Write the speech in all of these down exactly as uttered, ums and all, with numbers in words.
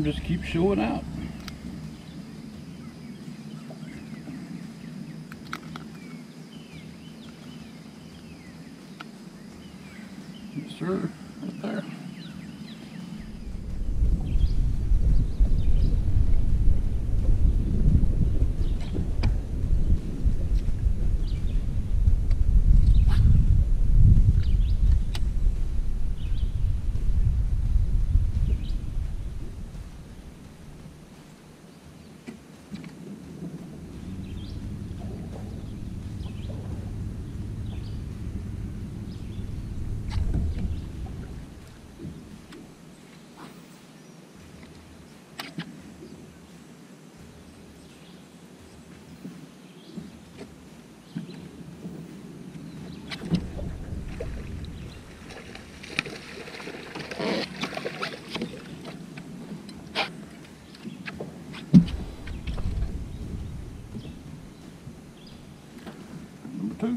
farm just keeps showing out. Yes, sir, right there. Two.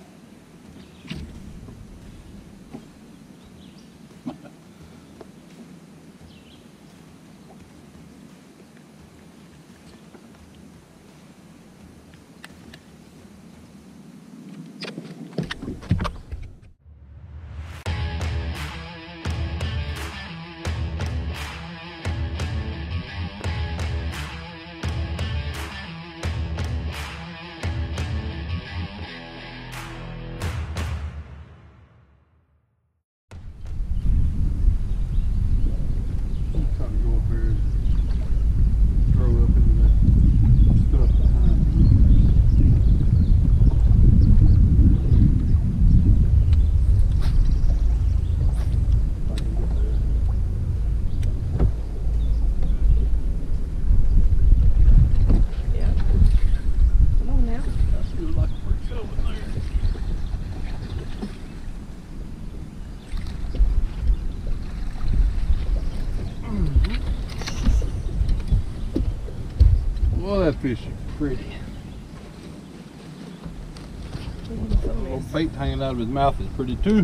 Well, that fish is pretty. A little bait hanging out of his mouth is pretty too.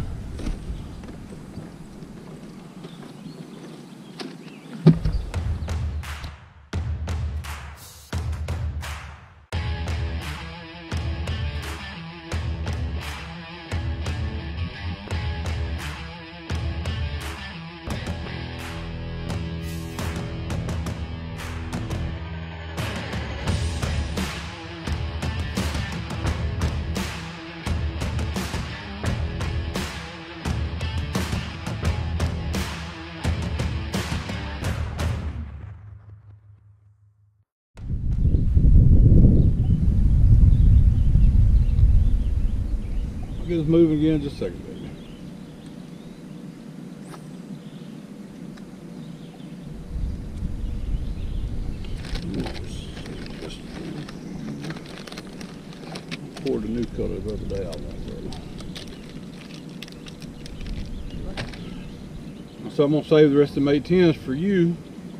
I'll get us moving again in just a second, baby. Poured a new color the other day. I like that. So I'm gonna save the rest of the eight tens for you.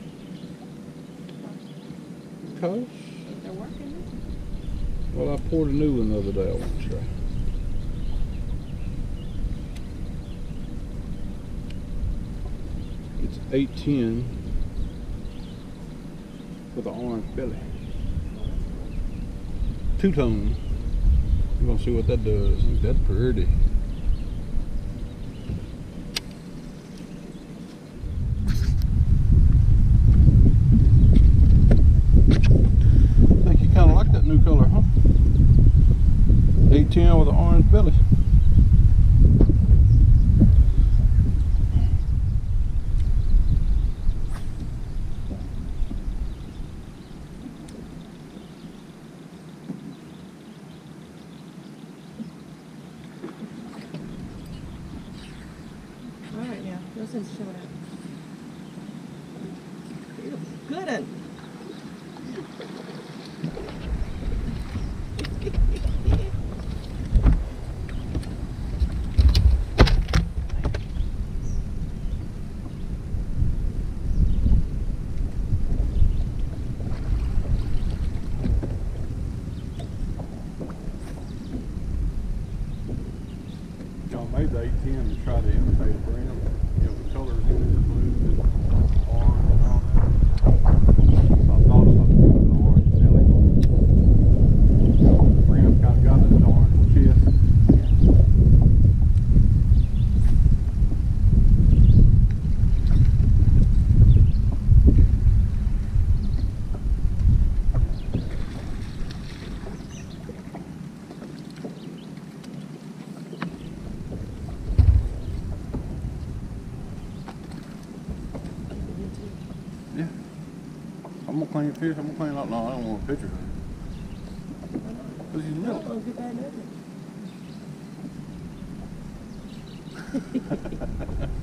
Because they're working. Well, I poured a new one the other day. I want to try. It's eight ten with an orange belly. Two-tone. We're gonna see what that does. That's pretty. I think you kind of like that new color, huh? eight ten with an orange belly. Those ones showing up. Good one. Y'all made the eight ten to try to imitate a brim. You know, the colors in it, the blue and orange and all that. clean fish. I'm gonna clean up. No, I don't want a picture of him. Cause he's No, little. don't get that nothing.